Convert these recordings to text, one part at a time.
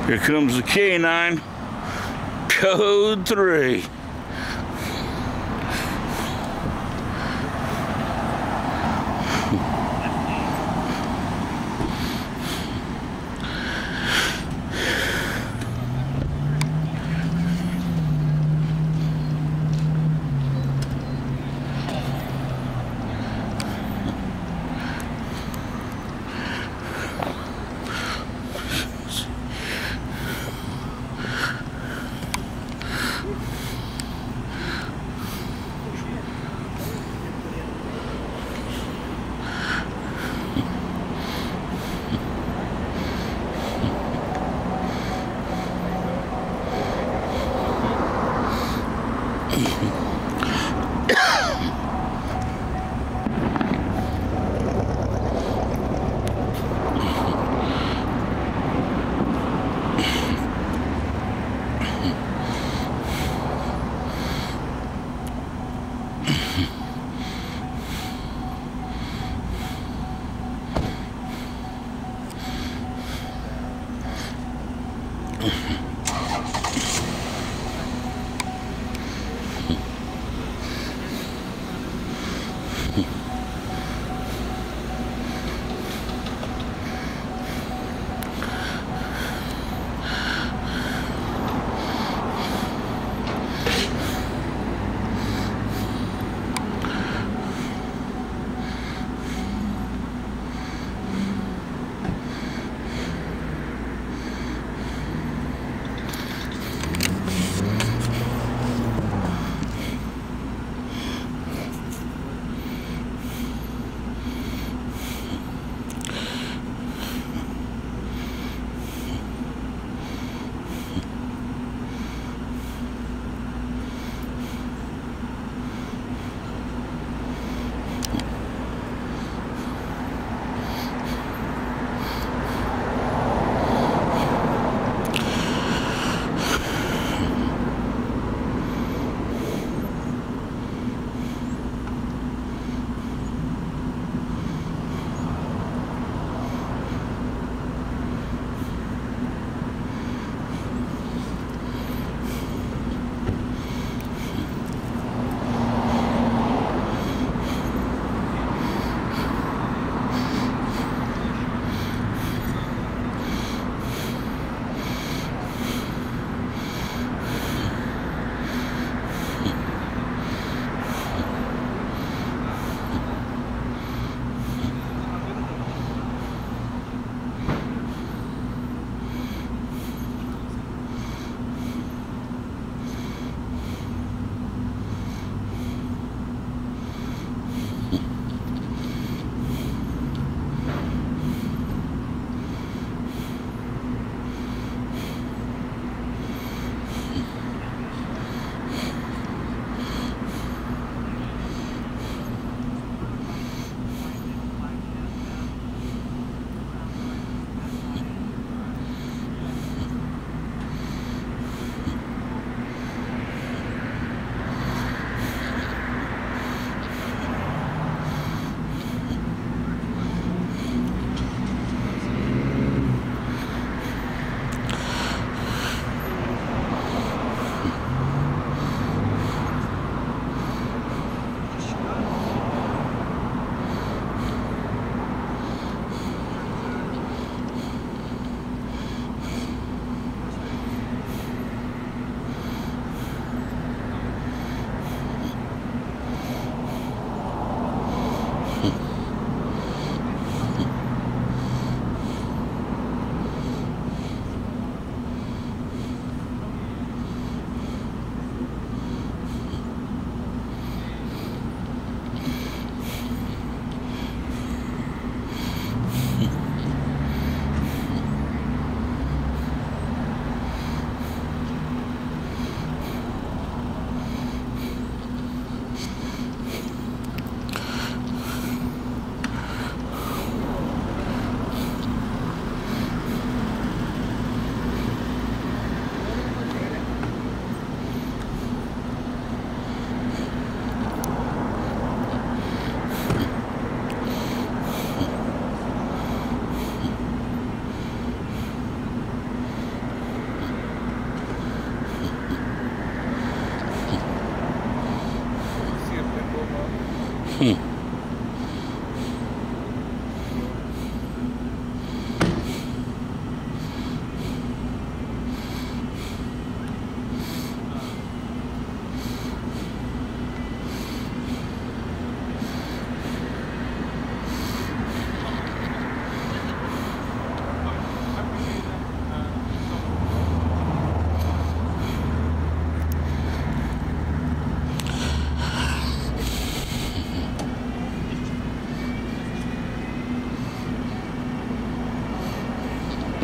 Here comes the K9. Code 3.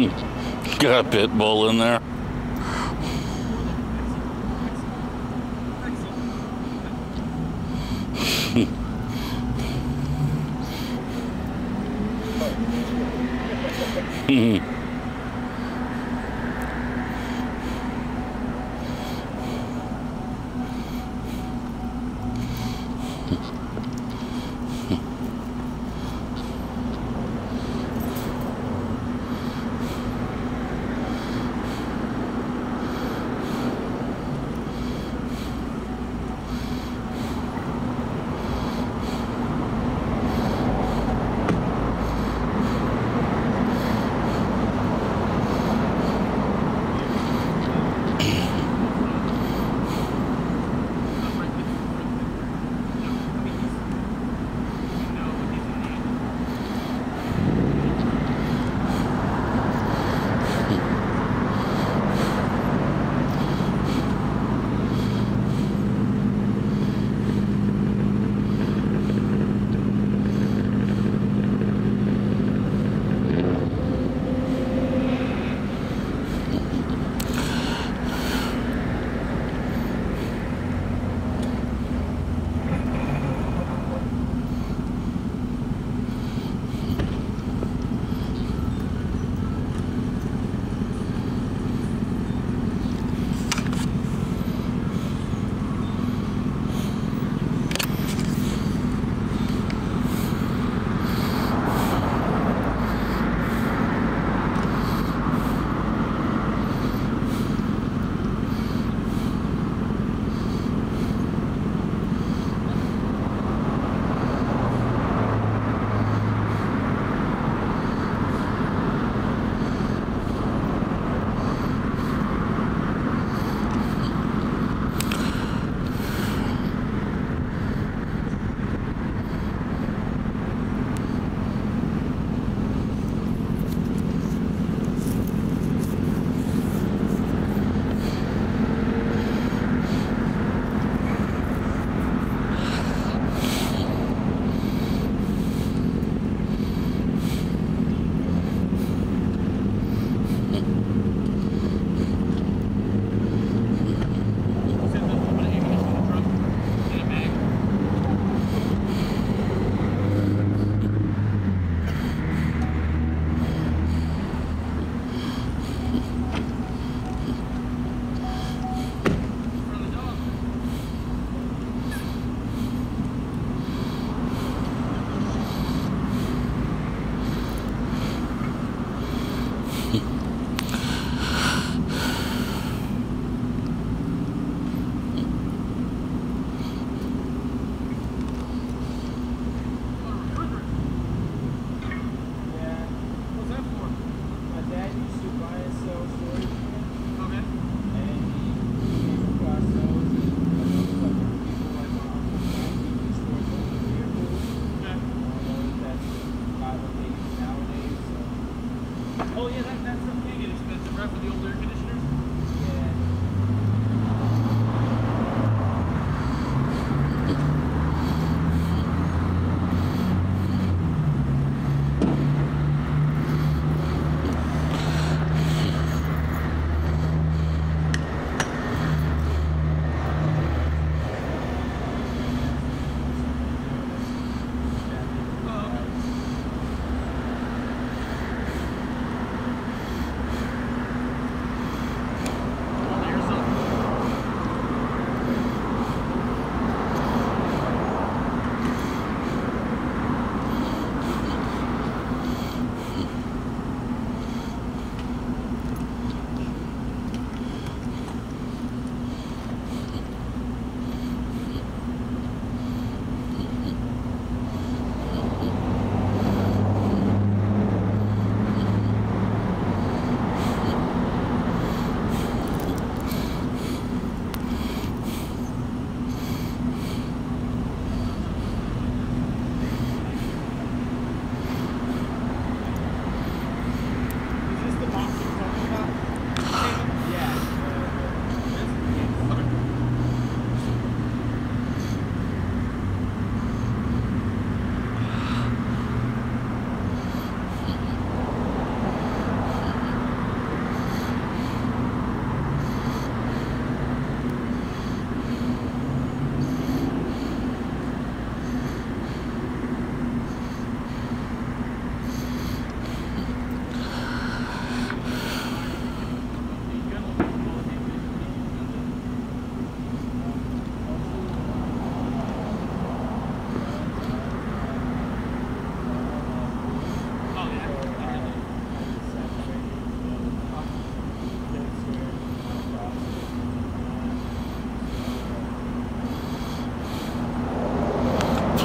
Got a pit bull in there.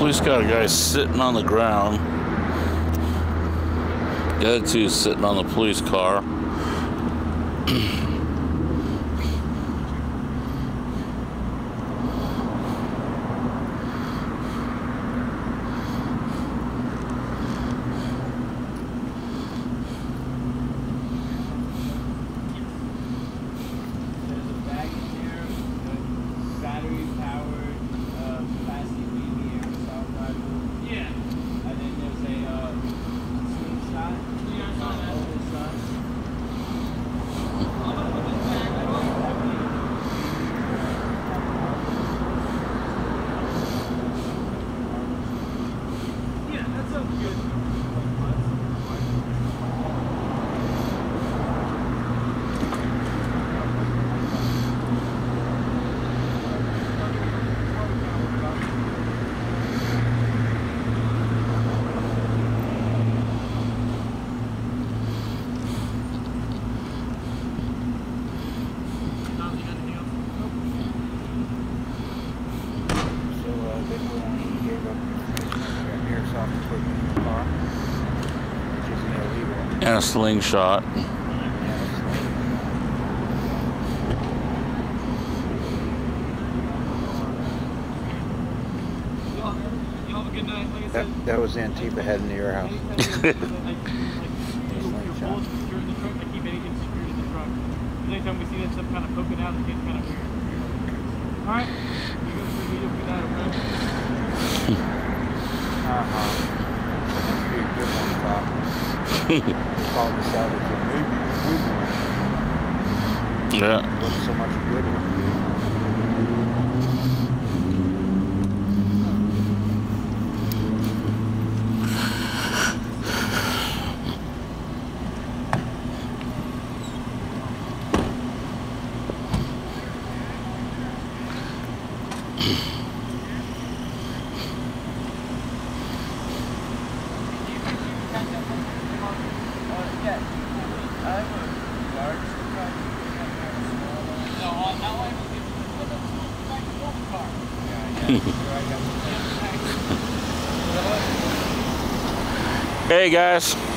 we just got a guy sitting on the ground. The other two sitting on the police car. And a slingshot. That was Antifa heading to your house. Anytime we see that stuff kind of poking out, it gets kind of weird. Alright, you go for a video for that, okay? That'd be a good one, Bob. Call this out as a movie. Yeah. Wasn't so much a good one. Hey guys. You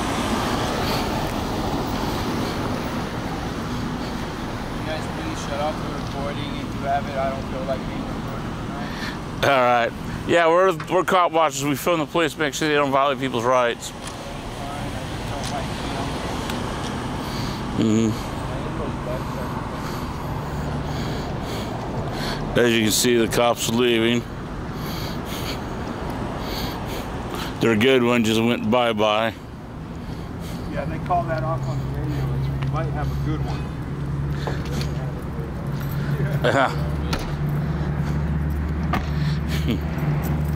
guys please shut off the recording if you have it. I don't feel like being recorded tonight. All right. Yeah, we're cop watchers. We film the police, make sure they don't violate people's rights. As you can see, the cops are leaving. Their good one just went bye-bye. Yeah, they call that off on the radio. You might have a good one. Yeah.